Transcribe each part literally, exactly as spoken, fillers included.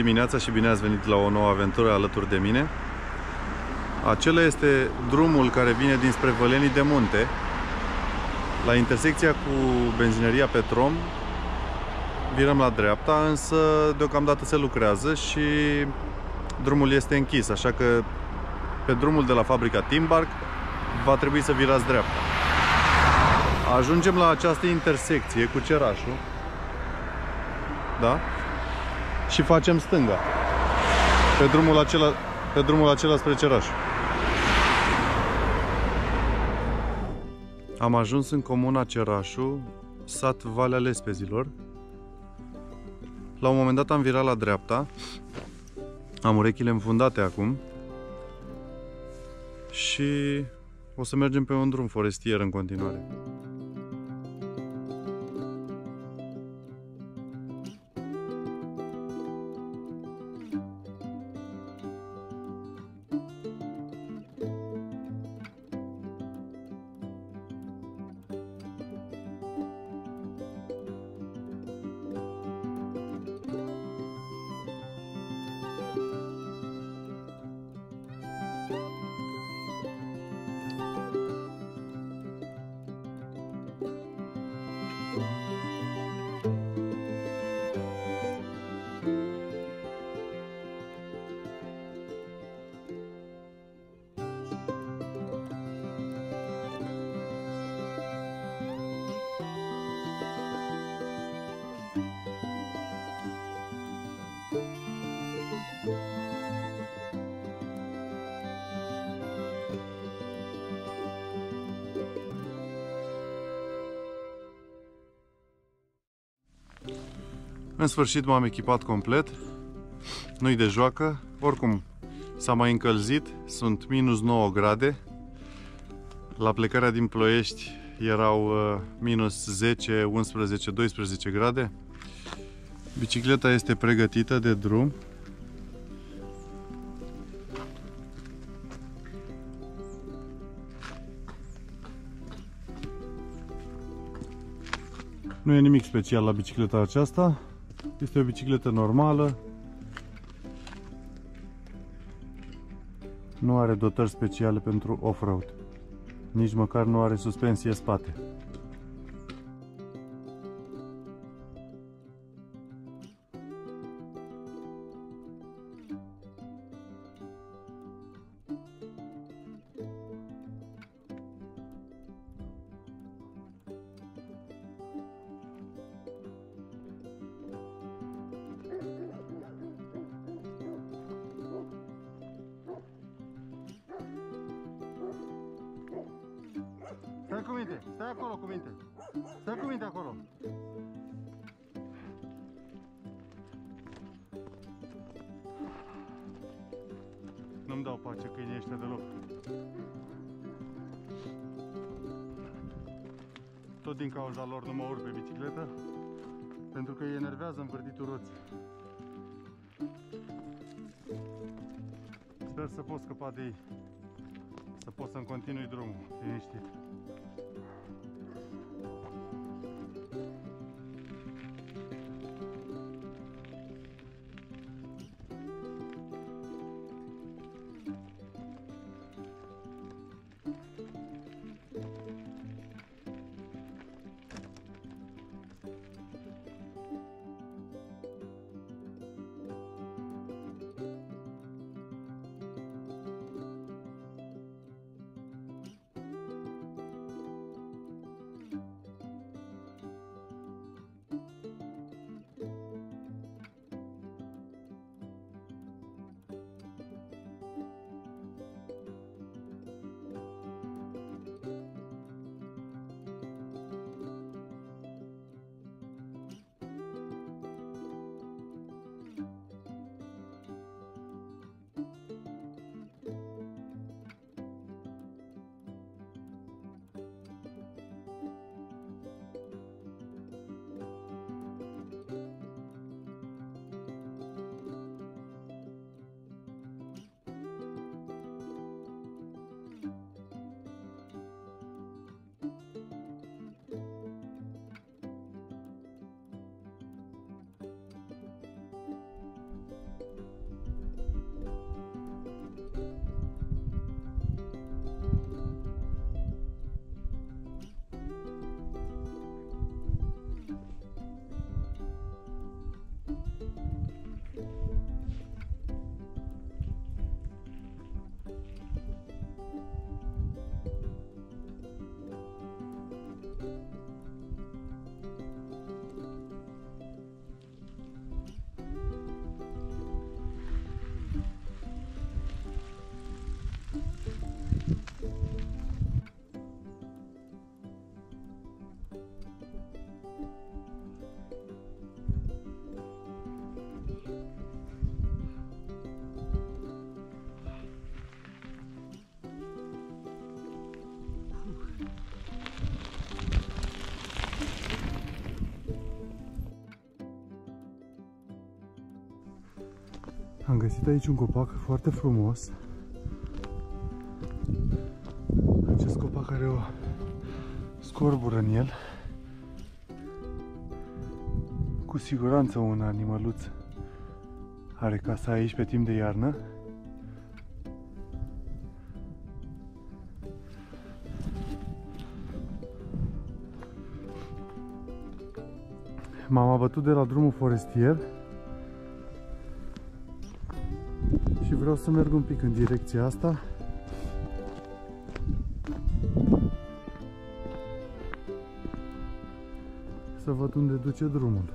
dimineața și bine ați venit la o nouă aventură alături de mine. Acela este drumul care vine dinspre Vălenii de Munte, la intersecția cu benzinăria Petrom. Virăm la dreapta, însă deocamdată se lucrează și drumul este închis, așa că pe drumul de la fabrica Timbark va trebui să virați dreapta. Ajungem la această intersecție cu Cerașul, da? Și facem stânga pe drumul acela, pe drumul acela spre Ceraș. Am ajuns în comuna Cerașu, sat Valea Lespezilor. La un moment dat am virat la dreapta. Am urechile înfundate acum și o să mergem pe un drum forestier în continuare. În sfârșit m-am echipat complet, nu-i de joacă, oricum s-a mai încălzit, sunt minus nouă grade. La plecarea din Ploiești erau uh, minus zece, unsprezece, doisprezece grade. Bicicleta este pregătită de drum. Nu e nimic special la bicicleta aceasta. Este o bicicletă normală. Nu are dotări speciale pentru off-road. Nici măcar nu are suspensie spate. Stai cu minte, stai acolo cu minte. Stai cu minte acolo. Nu-mi dau pace câinii ăștia deloc. Tot din cauza lor nu mă urc pe bicicletă, pentru că îi enervează învârtitul roții. Sper să pot scăpa de ei, să pot să-mi continui drumul liniștit. Am găsit aici un copac foarte frumos. Acest copac are o scorbură în el. Cu siguranță un animăluț are casa aici pe timp de iarnă. M-am abătut de la drumul forestier și vreau să merg un pic în direcția asta. Să văd unde duce drumul.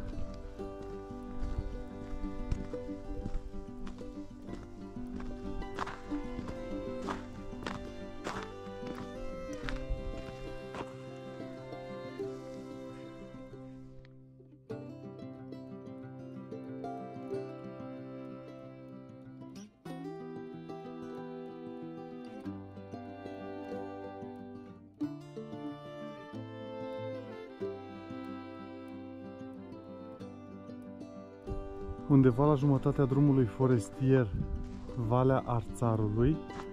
Undeva la jumătatea drumului forestier, Valea Arțarului,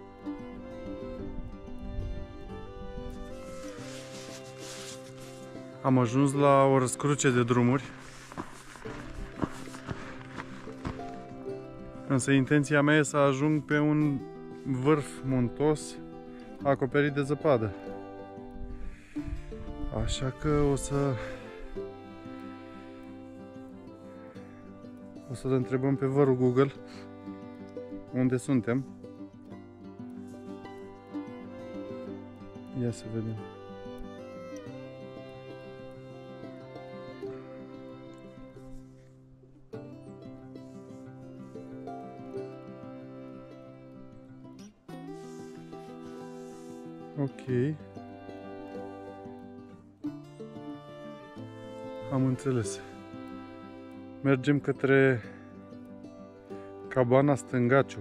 am ajuns la o răscruce de drumuri. Însă intenția mea e să ajung pe un vârf muntos acoperit de zăpadă. Așa că o să O să-l întrebăm pe vărul Google unde suntem. Ia să vedem. Ok. Am înțeles. Mergem către Cabana Stângaciu.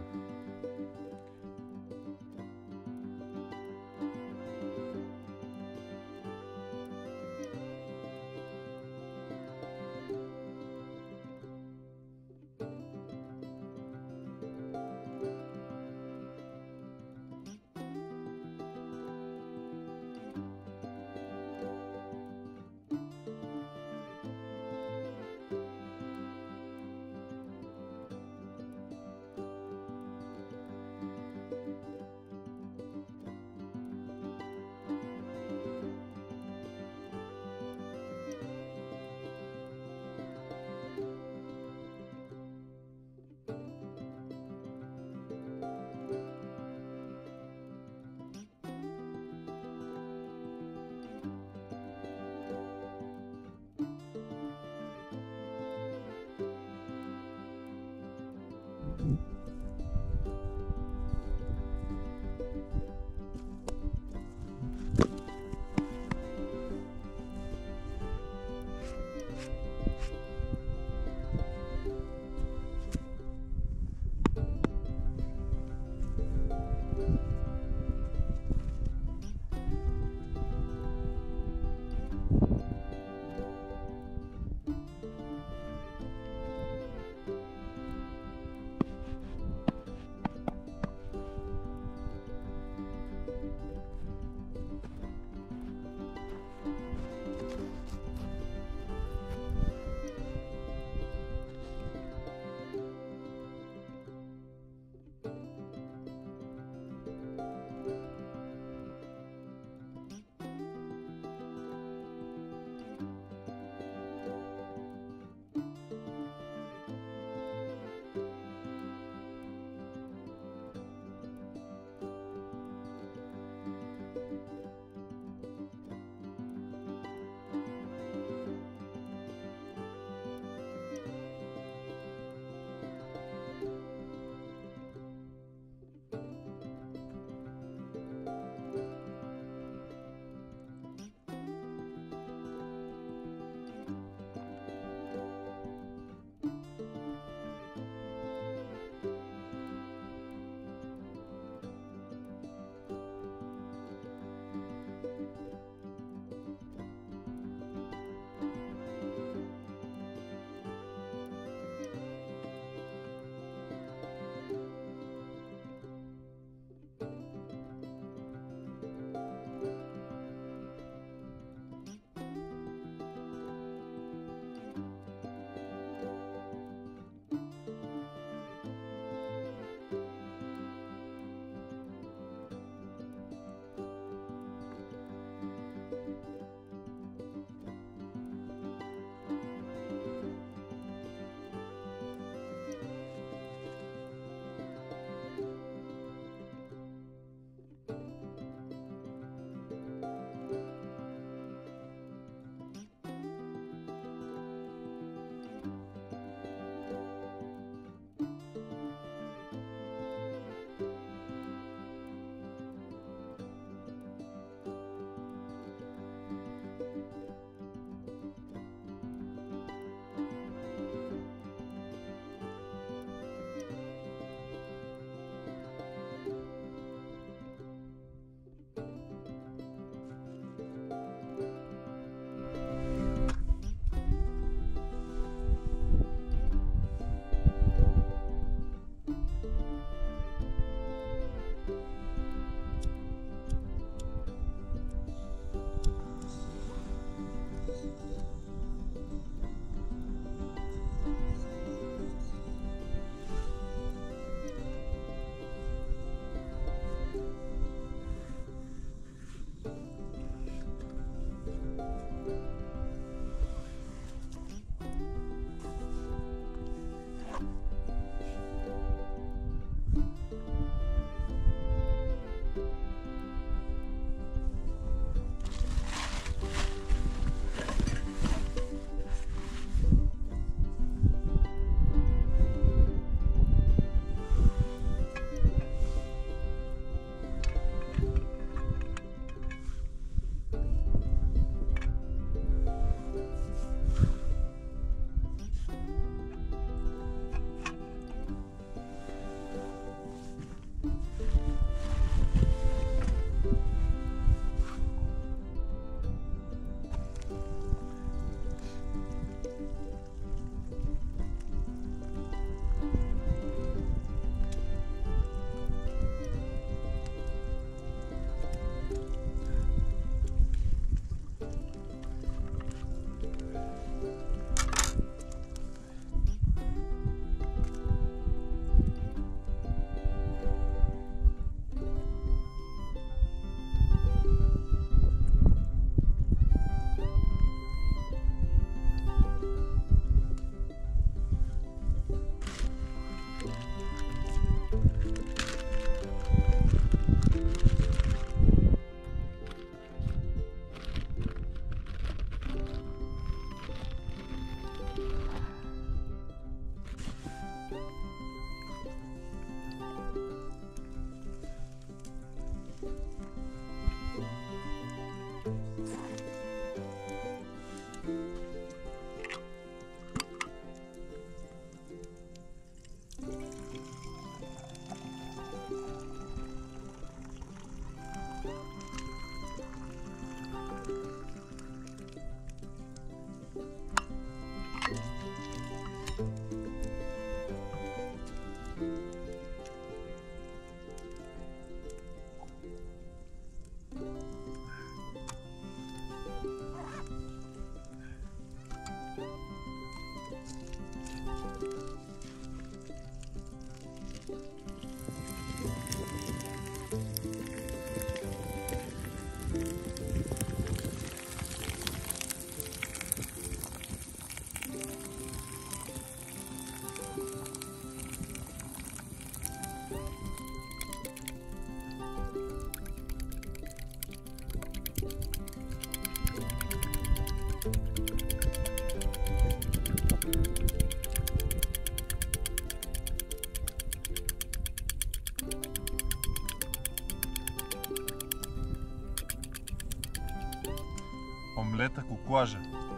Omletă cu coajă.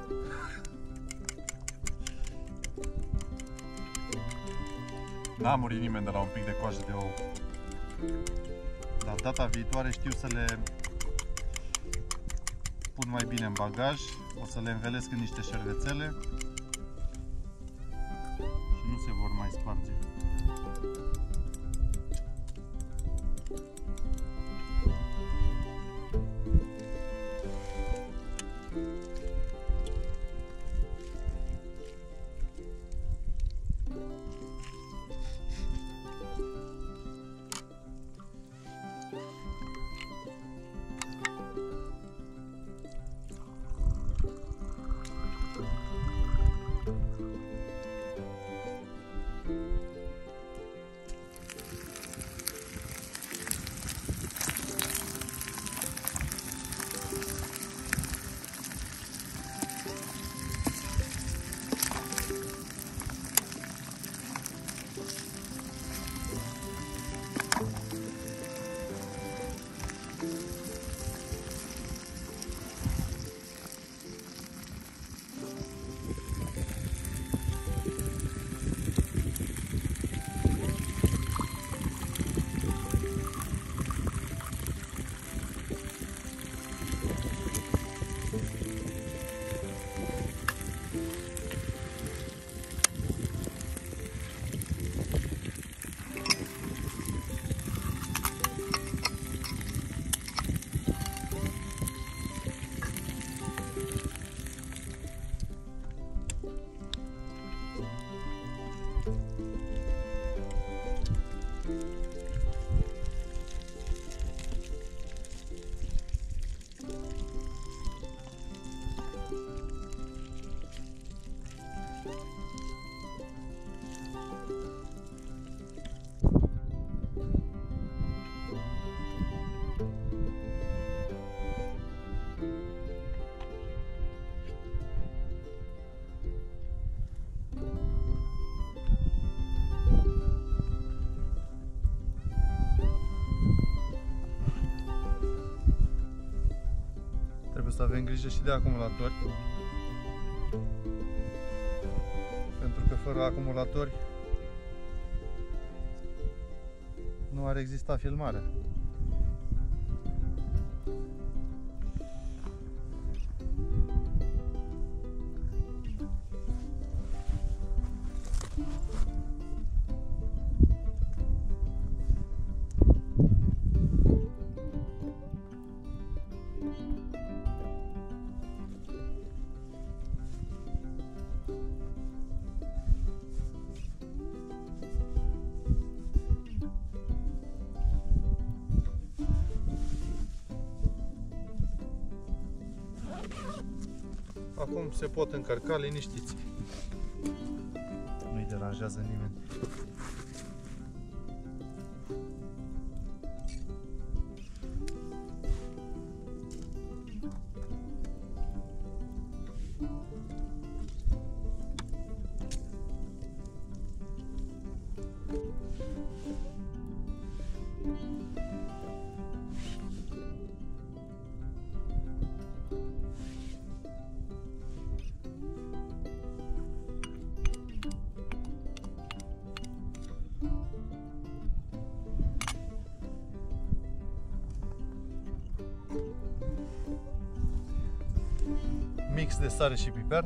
N-a murit nimeni de la un pic de coajă de ou. Dar data viitoare știu să le pun mai bine în bagaj. O să le învelesc în niște șervețele și nu se vor mai sparge. Să avem grijă și de acumulatori, pentru că fără acumulatori nu ar exista filmarea. Acum se pot încărca liniștiți. Nu-i deranjează nimeni. Mix de sare și piper.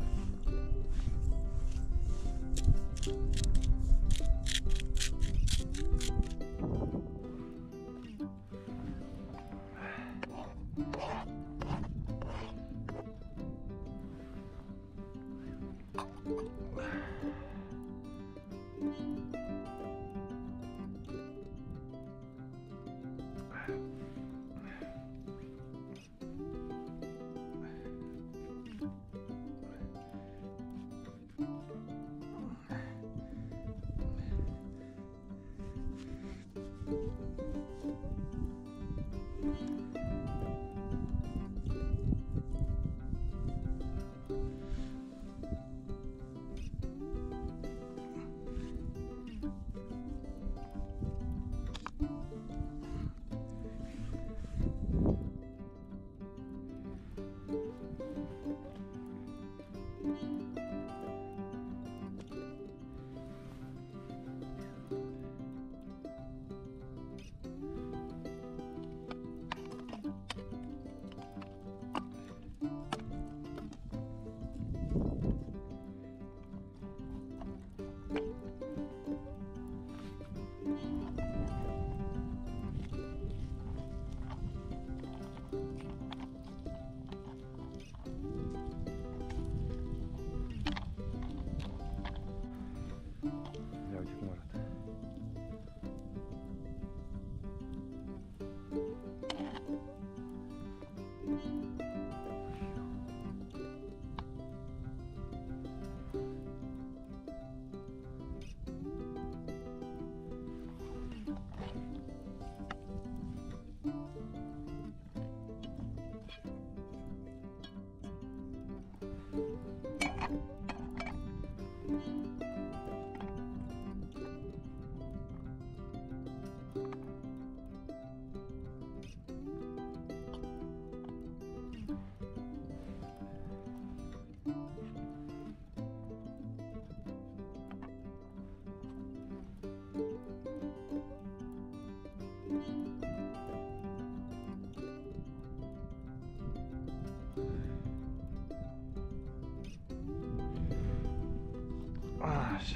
Așa.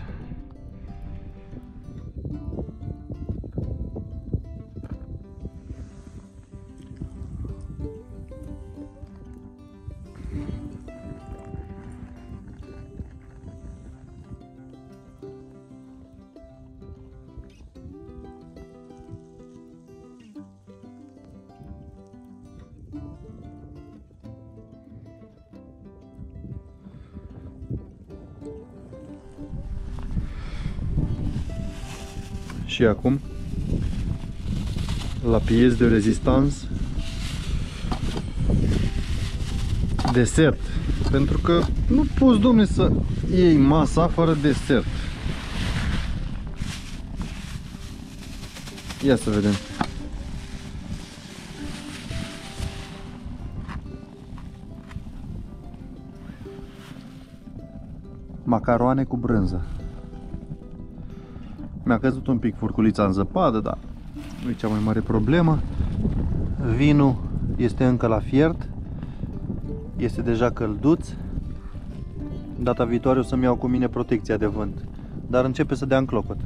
Și acum la pièce de rezistans desert, pentru că nu poți, domne, să iei masa fără desert. Ia să vedem. Macaroane cu brânză. Mi-a căzut un pic furculița în zăpadă, dar nu e cea mai mare problemă. Vinul este încă la fiert, este deja călduț. Data viitoare o să-mi iau cu mine protecția de vânt, dar începe să dea în clocot.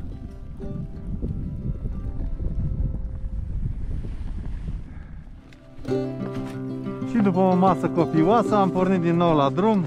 Și după o masă copioasă am pornit din nou la drum.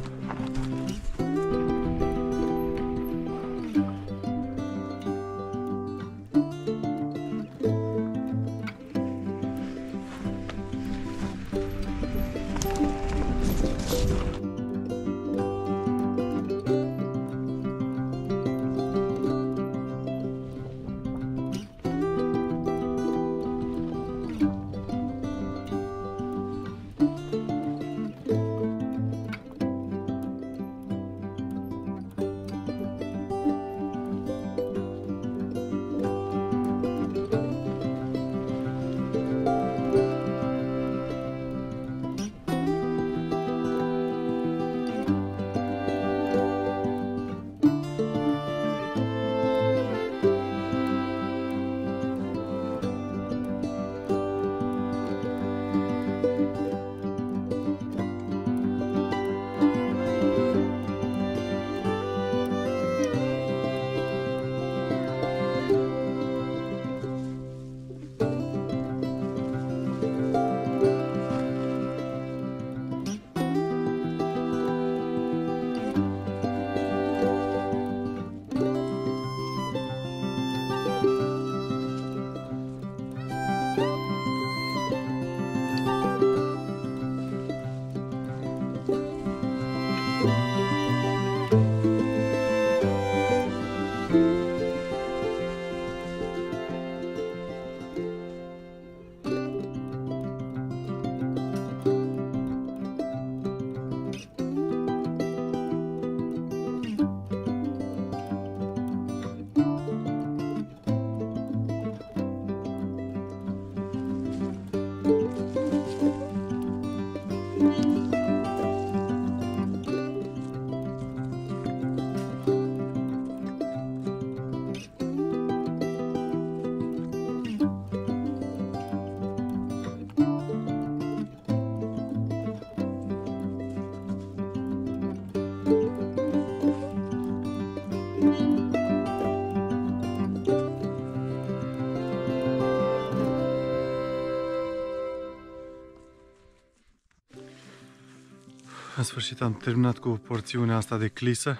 În sfârșit am terminat cu porțiunea asta de clisă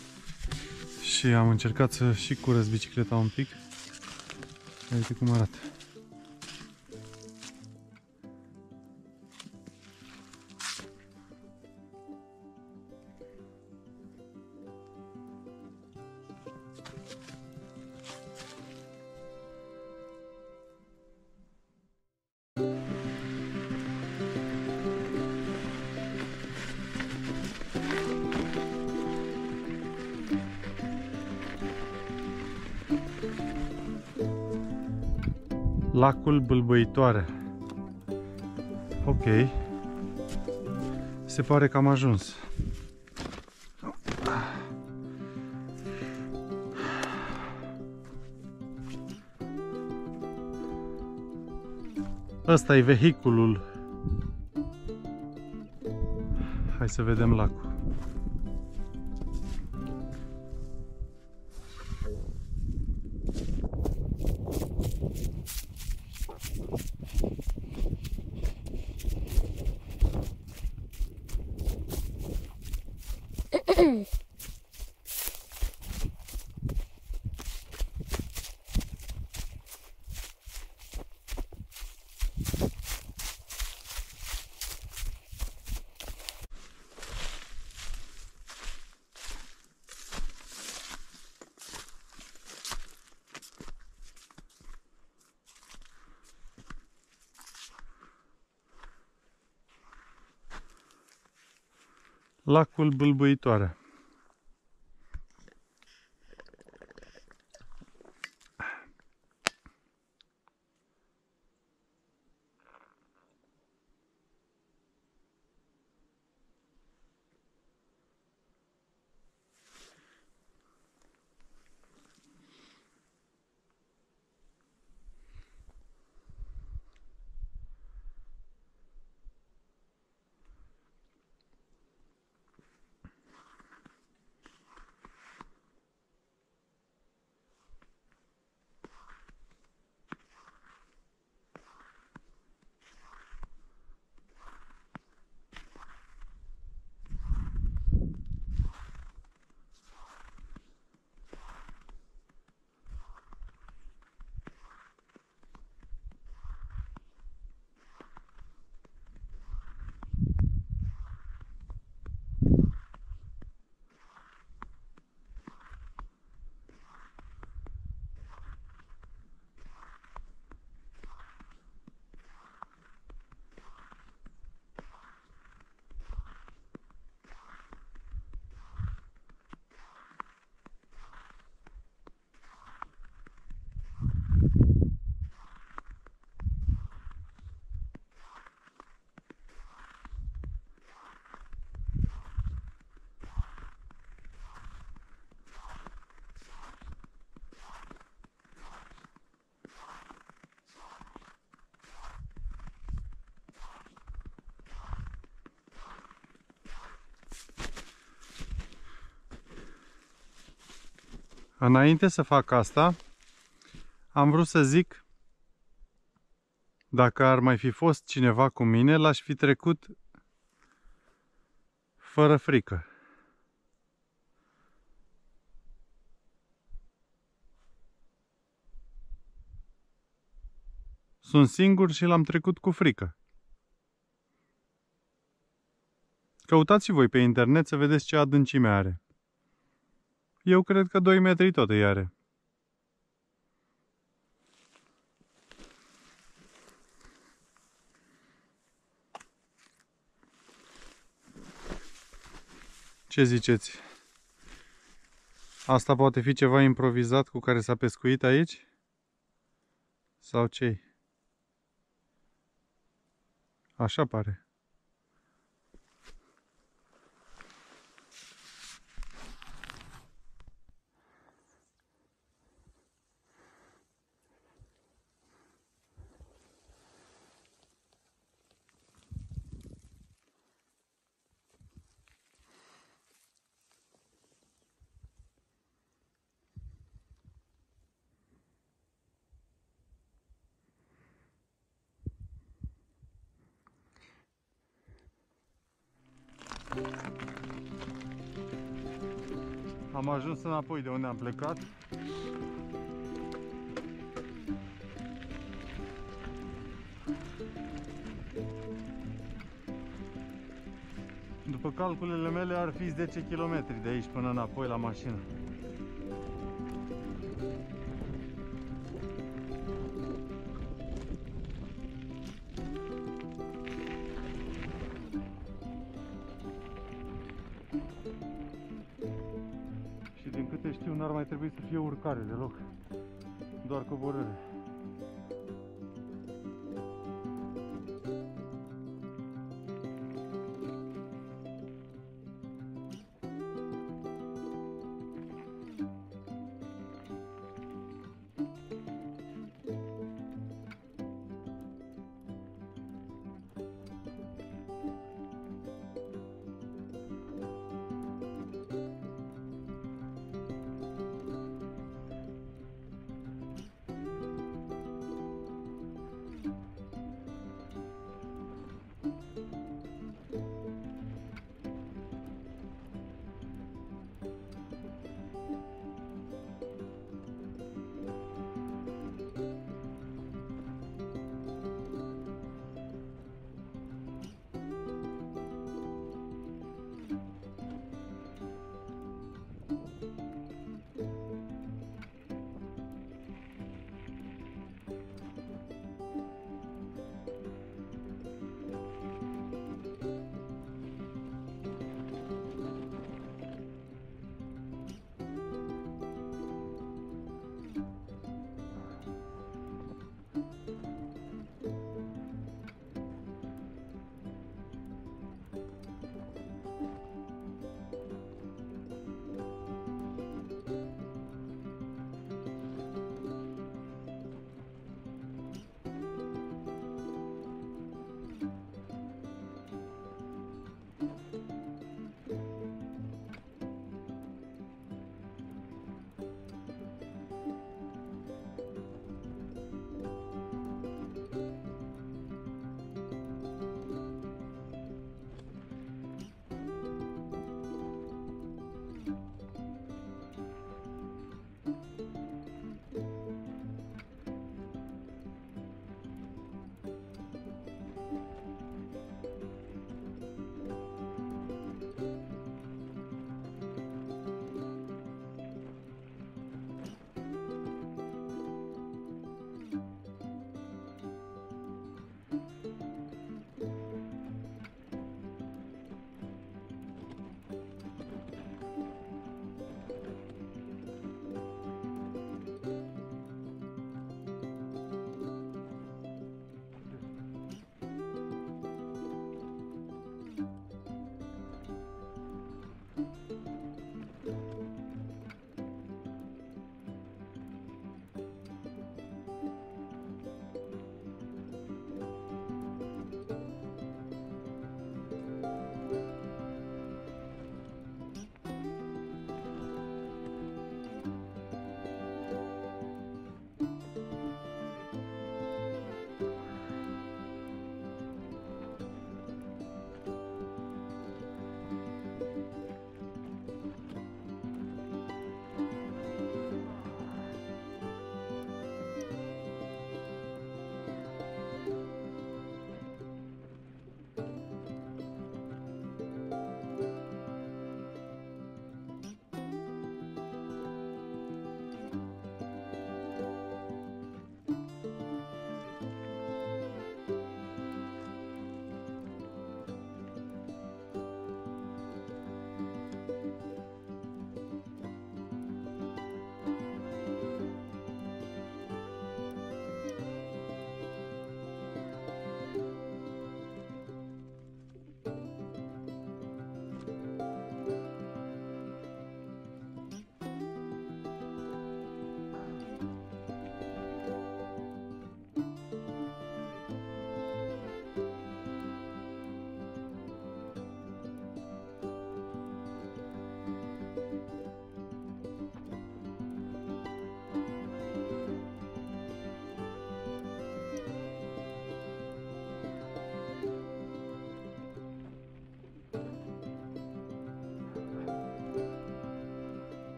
și am încercat să și curăț bicicleta un pic. Uite cum arată. Lacul Bâlbâitoare. Ok. se pare că am ajuns. Ăsta e vehiculul. Hai să vedem lacul. Lacul Bâlbâitoare. Înainte să fac asta, am vrut să zic, dacă ar mai fi fost cineva cu mine, l-aș fi trecut fără frică. Sunt singur și l-am trecut cu frică. Căutați voi pe internet să vedeți ce adâncime are. Eu cred că doi metri tot îi are. Ce ziceți? Asta poate fi ceva improvizat cu care s-a pescuit aici? Sau ce? Așa pare. Am ajuns înapoi de unde am plecat. După calculele mele ar fi zece kilometri de aici până înapoi la mașină. Și din câte știu, n-ar mai trebui să fie urcare deloc, doar coborâre.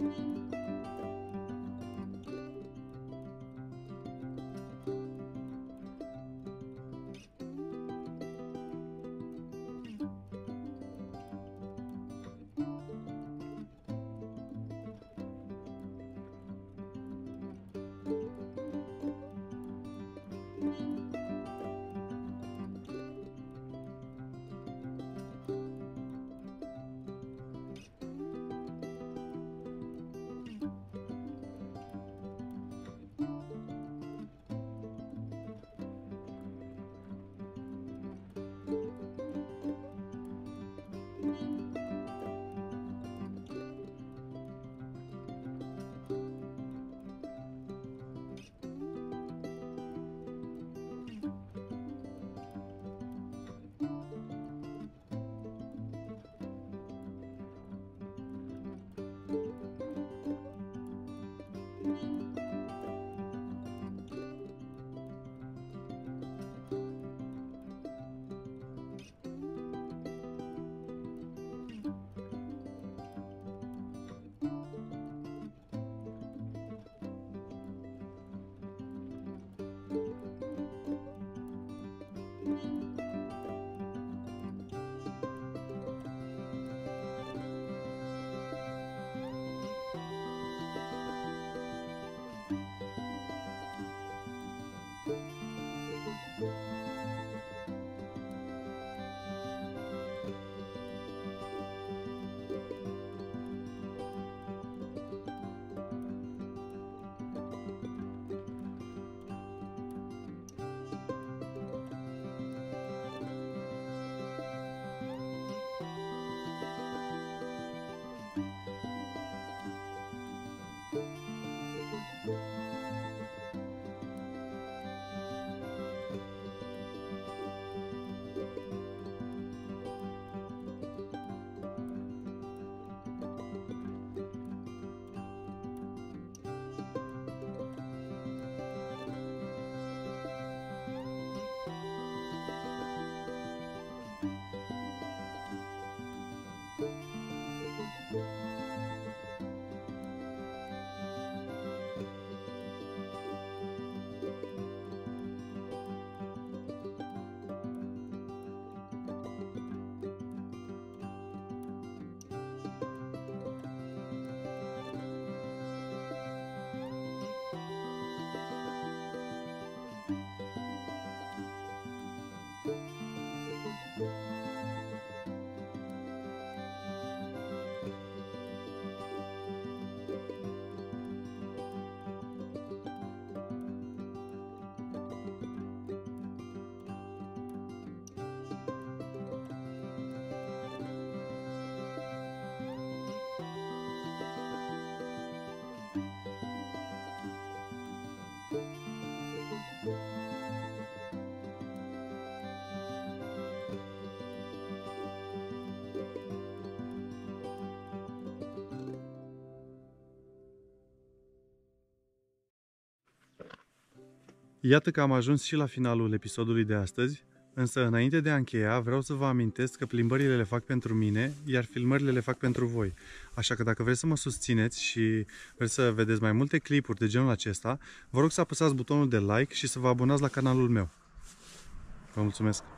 Iată că am ajuns și la finalul episodului de astăzi, însă înainte de a încheia vreau să vă amintesc că plimbările le fac pentru mine, iar filmările le fac pentru voi. Așa că dacă vreți să mă susțineți și vreți să vedeți mai multe clipuri de genul acesta, vă rog să apăsați butonul de like și să vă abonați la canalul meu. Vă mulțumesc!